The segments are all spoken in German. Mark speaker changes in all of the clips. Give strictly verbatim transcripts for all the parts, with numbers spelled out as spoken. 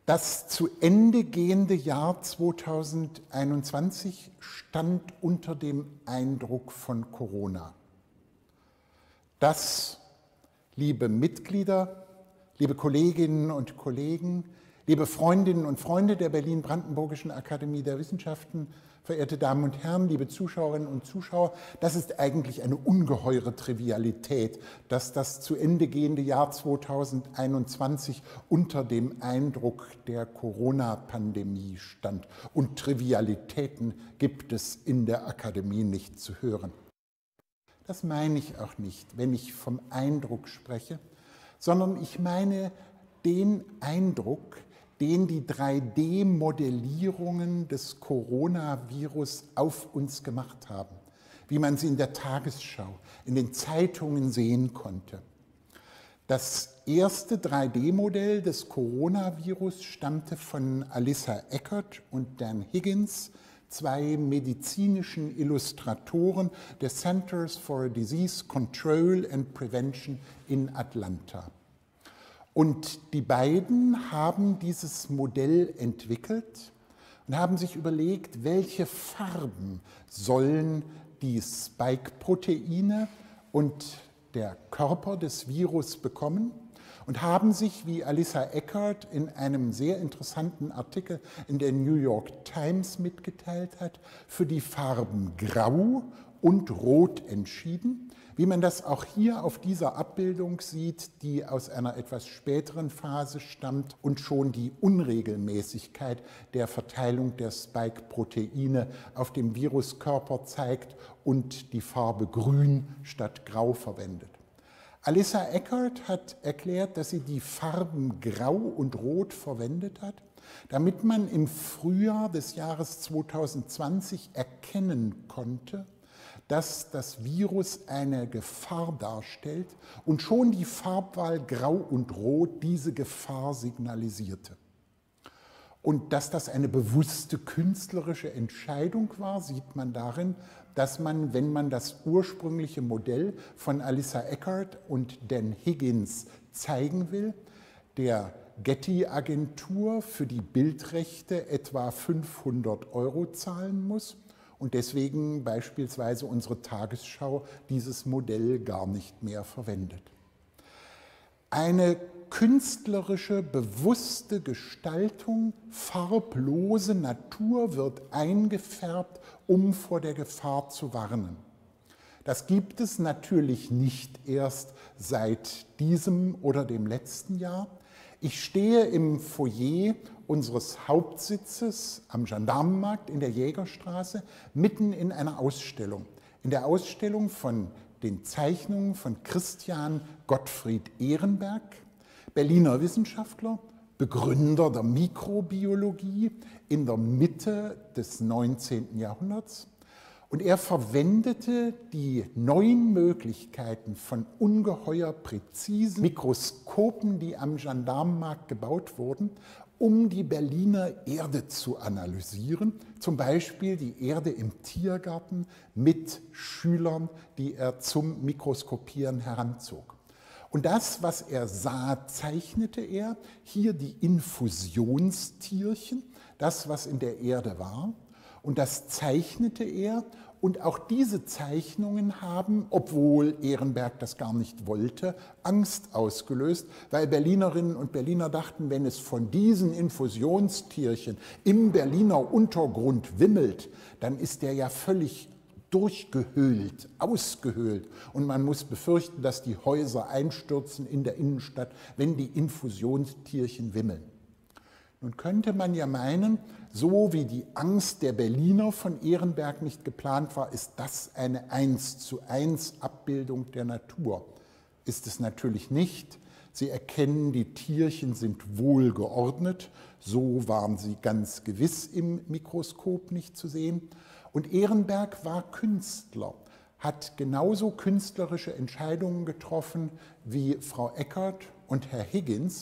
Speaker 1: Das zu Ende gehende Jahr zweitausendeinundzwanzig stand unter dem Eindruck von Corona. Das, liebe Mitglieder, liebe Kolleginnen und Kollegen, liebe Freundinnen und Freunde der Berlin-Brandenburgischen Akademie der Wissenschaften, verehrte Damen und Herren, liebe Zuschauerinnen und Zuschauer, das ist eigentlich eine ungeheure Trivialität, dass das zu Ende gehende Jahr zweitausendeinundzwanzig unter dem Eindruck der Corona-Pandemie stand. Und Trivialitäten gibt es in der Akademie nicht zu hören. Das meine ich auch nicht, wenn ich vom Eindruck spreche, sondern ich meine den Eindruck, den die drei D Modellierungen des Coronavirus auf uns gemacht haben, wie man sie in der Tagesschau, in den Zeitungen sehen konnte. Das erste drei D Modell des Coronavirus stammte von Alyssa Eckert und Dan Higgins, zwei medizinischen Illustratoren des Centers for Disease Control and Prevention in Atlanta. Und die beiden haben dieses Modell entwickelt und haben sich überlegt, welche Farben sollen die Spike-Proteine und der Körper des Virus bekommen und haben sich, wie Alyssa Eckert in einem sehr interessanten Artikel in der New York Times mitgeteilt hat, für die Farben Grau und Rot entschieden, wie man das auch hier auf dieser Abbildung sieht, die aus einer etwas späteren Phase stammt und schon die Unregelmäßigkeit der Verteilung der Spike-Proteine auf dem Viruskörper zeigt und die Farbe Grün statt Grau verwendet. Alyssa Eckert hat erklärt, dass sie die Farben Grau und Rot verwendet hat, damit man im Frühjahr des Jahres zweitausendzwanzig erkennen konnte, dass das Virus eine Gefahr darstellt und schon die Farbwahl Grau und Rot diese Gefahr signalisierte. Und dass das eine bewusste künstlerische Entscheidung war, sieht man darin, dass man, wenn man das ursprüngliche Modell von Alyssa Eckert und Dan Higgins zeigen will, der Getty-Agentur für die Bildrechte etwa fünfhundert Euro zahlen muss und deswegen beispielsweise unsere Tagesschau dieses Modell gar nicht mehr verwendet. Eine künstlerische, bewusste Gestaltung, farblose Natur wird eingefärbt, um vor der Gefahr zu warnen. Das gibt es natürlich nicht erst seit diesem oder dem letzten Jahr. Ich stehe im Foyer unseres Hauptsitzes am Gendarmenmarkt in der Jägerstraße mitten in einer Ausstellung. In der Ausstellung von den Zeichnungen von Christian Gottfried Ehrenberg, Berliner Wissenschaftler, Begründer der Mikrobiologie in der Mitte des neunzehnten Jahrhunderts. Und er verwendete die neuen Möglichkeiten von ungeheuer präzisen Mikroskopen, die am Gendarmenmarkt gebaut wurden, um die Berliner Erde zu analysieren, zum Beispiel die Erde im Tiergarten mit Schülern, die er zum Mikroskopieren heranzog. Und das, was er sah, zeichnete er, hier die Infusionstierchen, das, was in der Erde war. Und das zeichnete er und auch diese Zeichnungen haben, obwohl Ehrenberg das gar nicht wollte, Angst ausgelöst, weil Berlinerinnen und Berliner dachten, wenn es von diesen Infusionstierchen im Berliner Untergrund wimmelt, dann ist der ja völlig durchgehöhlt, ausgehöhlt und man muss befürchten, dass die Häuser einstürzen in der Innenstadt, wenn die Infusionstierchen wimmeln. Nun könnte man ja meinen, so wie die Angst der Berliner von Ehrenberg nicht geplant war, ist das eine eins zu eins Abbildung der Natur. Ist es natürlich nicht. Sie erkennen, die Tierchen sind wohl geordnet, so waren sie ganz gewiss im Mikroskop nicht zu sehen. Und Ehrenberg war Künstler, hat genauso künstlerische Entscheidungen getroffen wie Frau Eckert und Herr Higgins.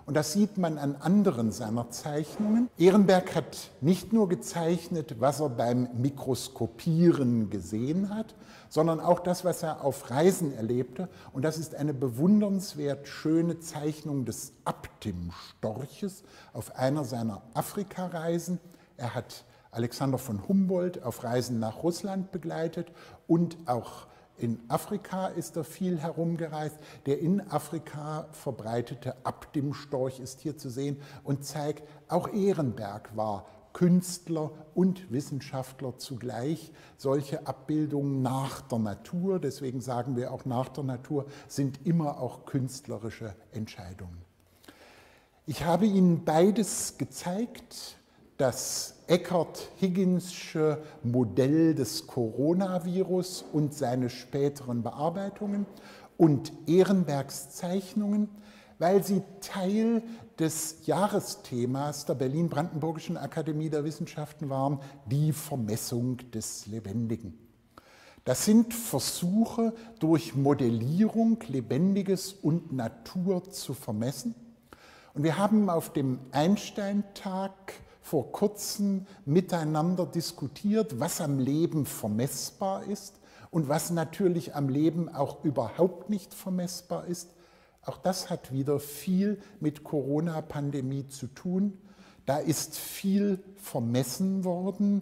Speaker 1: Und das sieht man an anderen seiner Zeichnungen. Ehrenberg hat nicht nur gezeichnet, was er beim Mikroskopieren gesehen hat, sondern auch das, was er auf Reisen erlebte. Und das ist eine bewundernswert schöne Zeichnung des Aptim-Storches auf einer seiner Afrikareisen. Er hat Alexander von Humboldt auf Reisen nach Russland begleitet und auch in Afrika ist er viel herumgereist. Der in Afrika verbreitete Aptim-Storch ist hier zu sehen und zeigt, auch Ehrenberg war Künstler und Wissenschaftler zugleich. Solche Abbildungen nach der Natur, deswegen sagen wir auch nach der Natur, sind immer auch künstlerische Entscheidungen. Ich habe Ihnen beides gezeigt. Das Eckert-Higginsche Modell des Coronavirus und seine späteren Bearbeitungen und Ehrenbergs Zeichnungen, weil sie Teil des Jahresthemas der Berlin-Brandenburgischen Akademie der Wissenschaften waren, die Vermessung des Lebendigen. Das sind Versuche, durch Modellierung Lebendiges und Natur zu vermessen. Und wir haben auf dem Einstein-Tag vor kurzem miteinander diskutiert, was am Leben vermessbar ist und was natürlich am Leben auch überhaupt nicht vermessbar ist. Auch das hat wieder viel mit Corona-Pandemie zu tun. Da ist viel vermessen worden,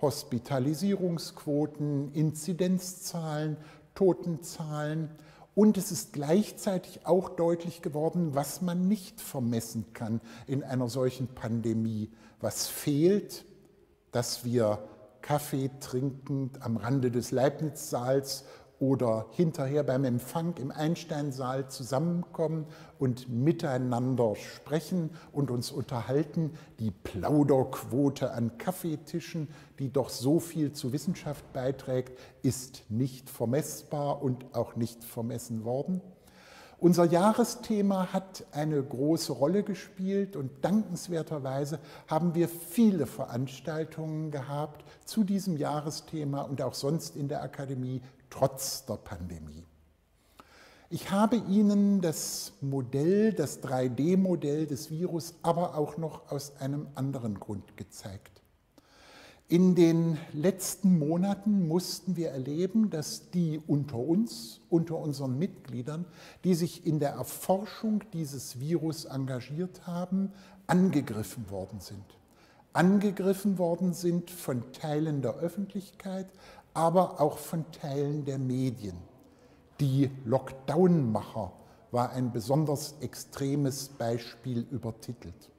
Speaker 1: Hospitalisierungsquoten, Inzidenzzahlen, Totenzahlen. Und es ist gleichzeitig auch deutlich geworden, was man nicht vermessen kann in einer solchen Pandemie. Was fehlt, dass wir Kaffee trinkend am Rande des Leibniz-Saals oder hinterher beim Empfang im Einstein-Saal zusammenkommen und miteinander sprechen und uns unterhalten. Die Plauderquote an Kaffeetischen, die doch so viel zur Wissenschaft beiträgt, ist nicht vermessbar und auch nicht vermessen worden. Unser Jahresthema hat eine große Rolle gespielt und dankenswerterweise haben wir viele Veranstaltungen gehabt zu diesem Jahresthema und auch sonst in der Akademie, trotz der Pandemie. Ich habe Ihnen das Modell, das drei D Modell des Virus, aber auch noch aus einem anderen Grund gezeigt. In den letzten Monaten mussten wir erleben, dass die unter uns, unter unseren Mitgliedern, die sich in der Erforschung dieses Virus engagiert haben, angegriffen worden sind. Angegriffen worden sind von Teilen der Öffentlichkeit, aber auch von Teilen der Medien. Die Lockdown-Macher war ein besonders extremes Beispiel übertitelt.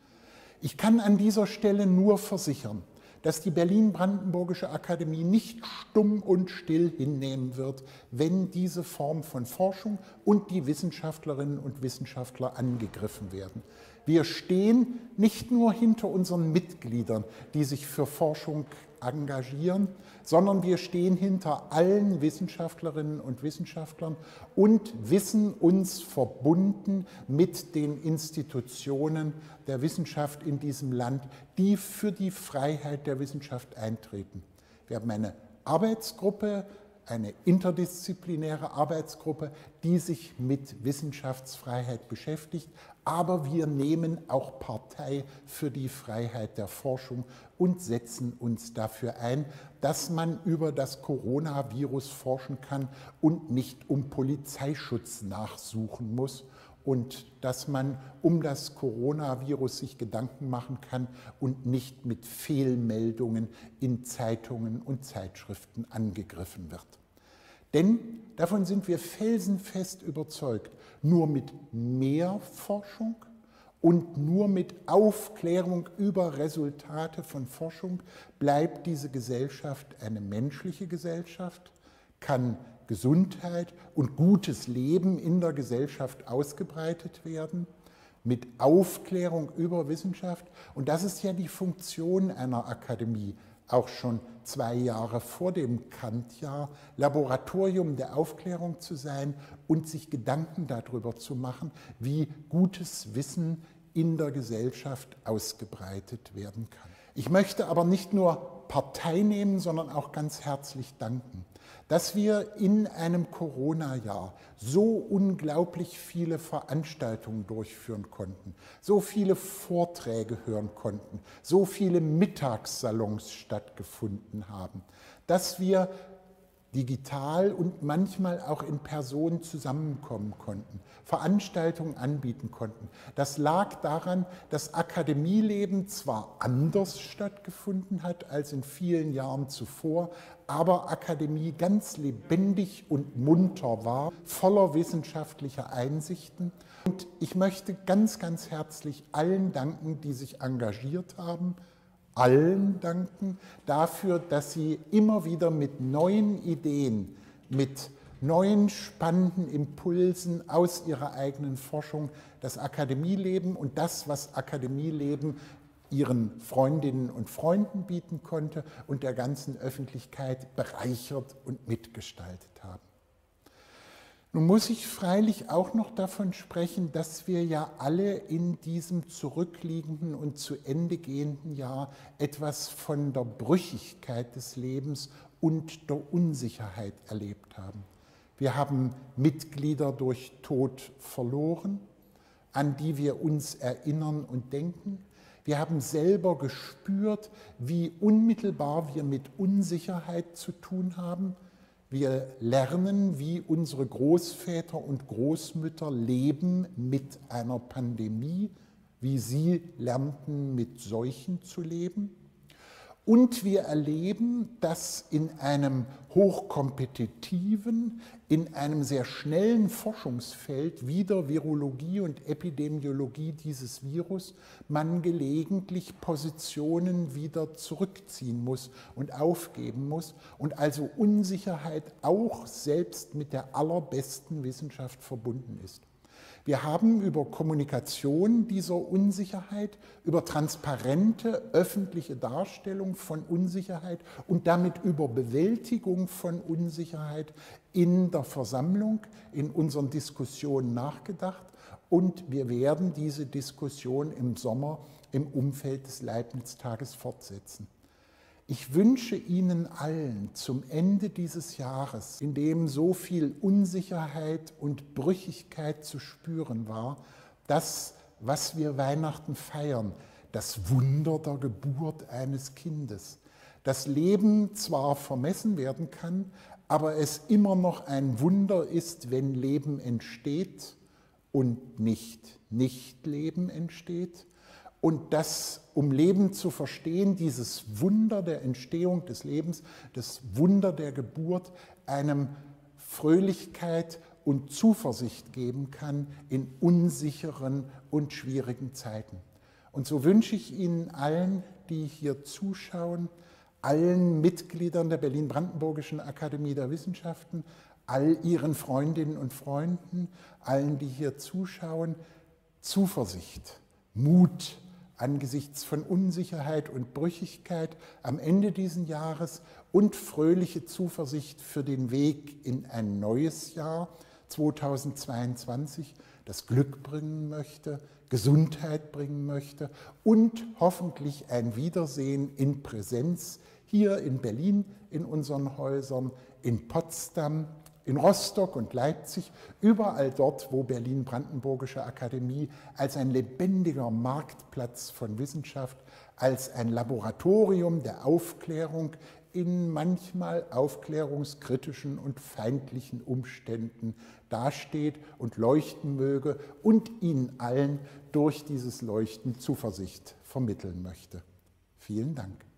Speaker 1: Ich kann an dieser Stelle nur versichern, dass die Berlin-Brandenburgische Akademie nicht stumm und still hinnehmen wird, wenn diese Form von Forschung und die Wissenschaftlerinnen und Wissenschaftler angegriffen werden. Wir stehen nicht nur hinter unseren Mitgliedern, die sich für Forschung engagieren, sondern wir stehen hinter allen Wissenschaftlerinnen und Wissenschaftlern und wissen uns verbunden mit den Institutionen der Wissenschaft in diesem Land, die für die Freiheit der Wissenschaft eintreten. Wir haben eine Arbeitsgruppe, eine interdisziplinäre Arbeitsgruppe, die sich mit Wissenschaftsfreiheit beschäftigt, aber wir nehmen auch Partei für die Freiheit der Forschung und setzen uns dafür ein, dass man über das Coronavirus forschen kann und nicht um Polizeischutz nachsuchen muss und dass man um das Coronavirus sich Gedanken machen kann und nicht mit Fehlmeldungen in Zeitungen und Zeitschriften angegriffen wird. Denn davon sind wir felsenfest überzeugt, nur mit mehr Forschung und nur mit Aufklärung über Resultate von Forschung bleibt diese Gesellschaft eine menschliche Gesellschaft, kann Gesundheit und gutes Leben in der Gesellschaft ausgebreitet werden, mit Aufklärung über Wissenschaft. Und das ist ja die Funktion einer Akademie, auch schon zwei Jahre vor dem Kant-Jahr, Laboratorium der Aufklärung zu sein und sich Gedanken darüber zu machen, wie gutes Wissen in der Gesellschaft ausgebreitet werden kann. Ich möchte aber nicht nur Partei nehmen, sondern auch ganz herzlich danken. dass wir in einem Corona-Jahr so unglaublich viele Veranstaltungen durchführen konnten, so viele Vorträge hören konnten, so viele Mittagssalons stattgefunden haben, dass wir digital und manchmal auch in Person zusammenkommen konnten, Veranstaltungen anbieten konnten. Das lag daran, dass Akademieleben zwar anders stattgefunden hat als in vielen Jahren zuvor, aber Akademie ganz lebendig und munter war, voller wissenschaftlicher Einsichten. Und ich möchte ganz, ganz herzlich allen danken, die sich engagiert haben, allen danken dafür, dass sie immer wieder mit neuen Ideen, mit neuen spannenden Impulsen aus ihrer eigenen Forschung das Akademieleben und das, was Akademieleben ihren Freundinnen und Freunden bieten konnte und der ganzen Öffentlichkeit bereichert und mitgestaltet haben. Nun muss ich freilich auch noch davon sprechen, dass wir ja alle in diesem zurückliegenden und zu Ende gehenden Jahr etwas von der Brüchigkeit des Lebens und der Unsicherheit erlebt haben. Wir haben Mitglieder durch Tod verloren, an die wir uns erinnern und denken. Wir haben selber gespürt, wie unmittelbar wir mit Unsicherheit zu tun haben. Wir lernen, wie unsere Großväter und Großmütter leben mit einer Pandemie, wie sie lernten, mit Seuchen zu leben. Und wir erleben, dass in einem hochkompetitiven, in einem sehr schnellen Forschungsfeld wie der Virologie und Epidemiologie dieses Virus man gelegentlich Positionen wieder zurückziehen muss und aufgeben muss und also Unsicherheit auch selbst mit der allerbesten Wissenschaft verbunden ist. Wir haben über Kommunikation dieser Unsicherheit, über transparente öffentliche Darstellung von Unsicherheit und damit über Bewältigung von Unsicherheit in der Versammlung, in unseren Diskussionen nachgedacht und wir werden diese Diskussion im Sommer im Umfeld des Leibniz-Tages fortsetzen. Ich wünsche Ihnen allen zum Ende dieses Jahres, in dem so viel Unsicherheit und Brüchigkeit zu spüren war, das, was wir Weihnachten feiern, das Wunder der Geburt eines Kindes. Das Leben zwar vermessen werden kann, aber es immer noch ein Wunder ist, wenn Leben entsteht und nicht Nicht-Leben entsteht. Und das, um Leben zu verstehen, dieses Wunder der Entstehung des Lebens, das Wunder der Geburt, einem Fröhlichkeit und Zuversicht geben kann in unsicheren und schwierigen Zeiten. Und so wünsche ich Ihnen allen, die hier zuschauen, allen Mitgliedern der Berlin-Brandenburgischen Akademie der Wissenschaften, all Ihren Freundinnen und Freunden, allen, die hier zuschauen, Zuversicht, Mut, angesichts von Unsicherheit und Brüchigkeit am Ende dieses Jahres und fröhliche Zuversicht für den Weg in ein neues Jahr zweitausendzweiundzwanzig, das Glück bringen möchte, Gesundheit bringen möchte und hoffentlich ein Wiedersehen in Präsenz hier in Berlin, in unseren Häusern, in Potsdam, in Rostock und Leipzig, überall dort, wo Berlin-Brandenburgische Akademie als ein lebendiger Marktplatz von Wissenschaft, als ein Laboratorium der Aufklärung in manchmal aufklärungskritischen und feindlichen Umständen dasteht und leuchten möge und Ihnen allen durch dieses Leuchten Zuversicht vermitteln möchte. Vielen Dank.